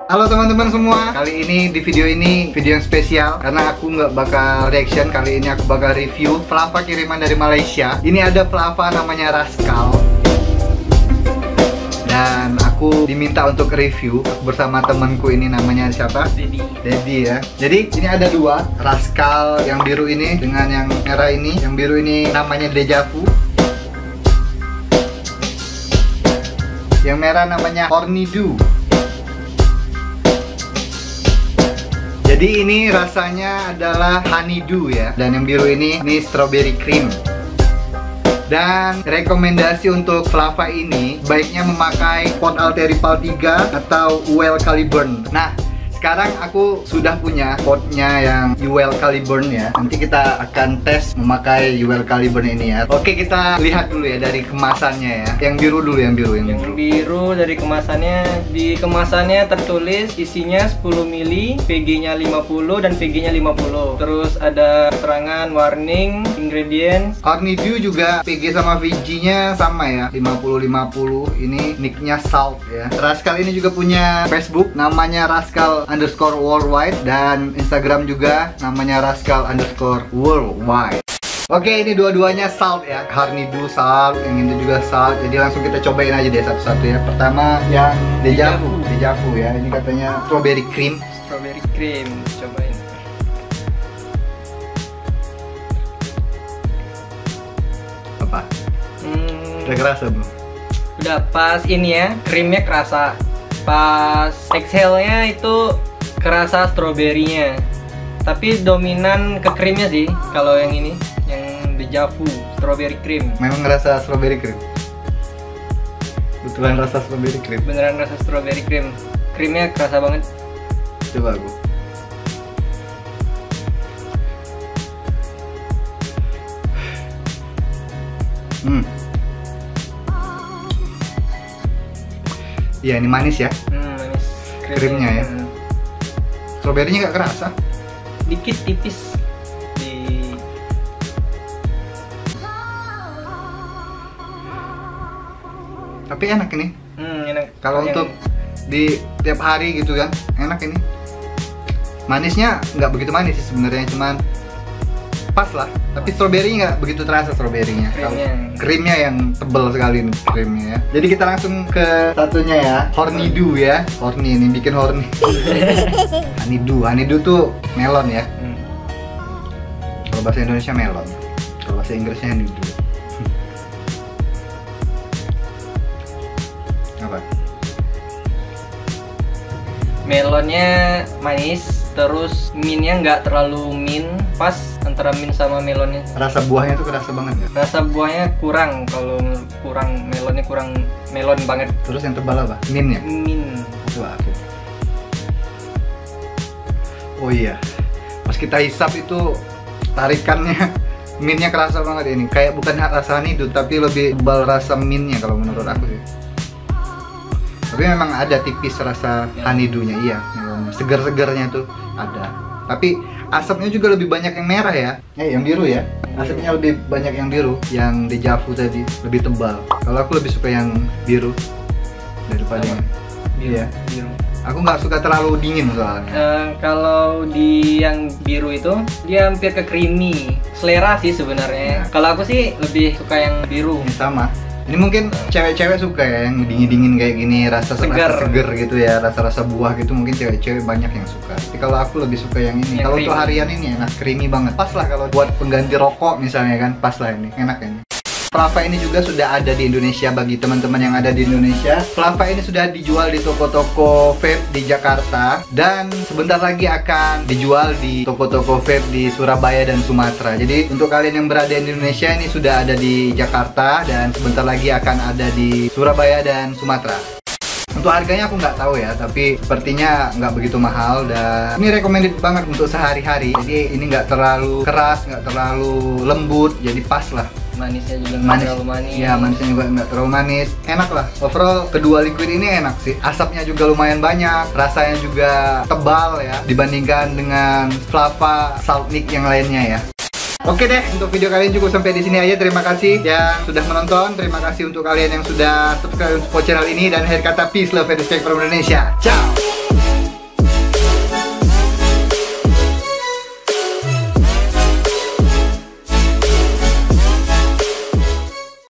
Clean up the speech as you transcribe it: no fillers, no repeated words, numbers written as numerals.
Halo teman-teman semua. Kali ini di video ini video yang spesial karena aku nggak bakal reaction. Kali ini aku bakal review Flava kiriman dari Malaysia. Ini ada Flava namanya Rascal. Dan aku diminta untuk review bersama temanku ini, namanya siapa? Dedi ya. Jadi ini ada dua, Rascal yang biru ini dengan yang merah ini. Yang biru ini namanya Deja Vu. Yang merah namanya Hornido. Jadi ini rasanya adalah honeydew ya. Dan yang biru ini strawberry cream. Dan rekomendasi untuk Flava ini baiknya memakai pot Alteripal 3 atau UL Caliburn. Nah, sekarang aku sudah punya potnya yang UL Caliburn ya. Nanti kita akan tes memakai UL Caliburn ini ya. Oke, kita lihat dulu ya dari kemasannya ya. Yang biru dulu, yang biru. Yang biru dari kemasannya, di kemasannya tertulis isinya 10 ml, PG-nya 50 dan PG-nya 50. Terus ada keterangan warning, ingredients. Hornidew juga PG sama VG-nya sama ya, 50-50. Ini nicknya Salt ya. Rascal ini juga punya Facebook, namanya Rascal_worldwide, dan Instagram juga namanya Rascal_worldwide. Oke, ini dua-duanya Salt ya. Hornidew Salt, yang ini juga Salt. Jadi langsung kita cobain aja deh satu-satu ya. Pertama yang Deja Vu ya. Ini katanya strawberry cream. Strawberry cream, cobain. Apa? Udah kerasa belum? Udah pas ini ya, krimnya kerasa. Pas exhale-nya itu kerasa stroberinya. Tapi dominan ke krimnya sih kalau yang ini, yang Deja Vu strawberry cream. Memang ngerasa strawberry cream? Betulan rasa strawberry cream? Beneran rasa strawberry cream. Krimnya kerasa banget. Coba aku. Iya, ini manis ya. Manis. Krimnya ya. Stroberinya nggak kerasa. Dikit tipis di. Tapi enak ini. Enak. Kalau untuk di tiap hari gitu kan, enak ini. Manisnya nggak begitu manis sih sebenarnya, cuman pas lah. Tapi stroberi nggak begitu terasa stroberinya. Krimnya yang tebal sekali nih krimnya ya. Jadi kita langsung ke satunya ya, Hornidew ya. Horny ini bikin horny. Honeydew tuh melon ya. Kalau bahasa Indonesia melon. Kalau bahasa Inggrisnya honeydew. Apa? Melonnya manis, terus mintnya nggak terlalu mint, pas antara mint sama melonnya. Rasa buahnya tuh kerasa banget ya? Rasa buahnya kurang, kalau kurang melonnya kurang melon banget. Terus yang tebal apa? Mintnya? Mint. Coba aku. Oh iya, pas kita hisap itu tarikannya mintnya kerasa banget ini. Kayak bukan rasa honeydew tapi lebih tebal rasa mintnya kalau menurut aku sih. Tapi memang ada tipis rasa honeydew-nya, iya. Segar-segarnya tuh ada. Tapi asapnya juga lebih banyak yang merah ya. Yang biru ya. Asapnya lebih banyak yang biru. Yang Deja Vu tadi lebih tebal. Kalau aku lebih suka yang biru daripada yang biru. Iya. Aku nggak suka terlalu dingin soalnya. Kalau di yang biru itu dia hampir ke creamy. Selera sih sebenarnya. Kalau aku sih lebih suka yang biru. Sama. Ini mungkin cewek-cewek suka ya yang dingin-dingin kayak gini, rasa seger gitu ya, rasa-rasa buah gitu, mungkin cewek-cewek banyak yang suka. Tapi kalau aku lebih suka yang ini. Kalau untuk harian ini enak, creamy banget. Pas lah kalau buat pengganti rokok misalnya kan, pas lah ini, enak ini. Flava ini juga sudah ada di Indonesia bagi teman-teman yang ada di Indonesia. Flava ini sudah dijual di toko-toko vape di Jakarta dan sebentar lagi akan dijual di toko-toko vape di Surabaya dan Sumatera. Jadi untuk kalian yang berada di Indonesia ini sudah ada di Jakarta dan sebentar lagi akan ada di Surabaya dan Sumatera. Untuk harganya aku nggak tahu ya, tapi sepertinya nggak begitu mahal dan ini recommended banget untuk sehari-hari. Jadi ini nggak terlalu keras, nggak terlalu lembut, jadi pas lah. Manisnya juga nggak terlalu manis. Ya, manisnya juga nggak terlalu manis. Enak lah. Overall kedua liquid ini enak sih. Asapnya juga lumayan banyak, rasanya juga tebal ya dibandingkan dengan Flava Saltnik yang lainnya ya. Oke deh, untuk video kali ini cukup sampai di sini aja. Terima kasih yang sudah menonton. Terima kasih untuk kalian yang sudah subscribe support channel ini, dan akhir kata peace, love, and respect from Indonesia. Ciao.